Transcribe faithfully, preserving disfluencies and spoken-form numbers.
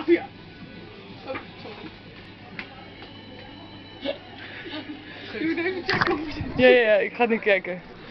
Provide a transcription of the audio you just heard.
Oh ja. Oh, sorry. Doe je even checken of je... Ja, ja, ja, ik ga nu kijken.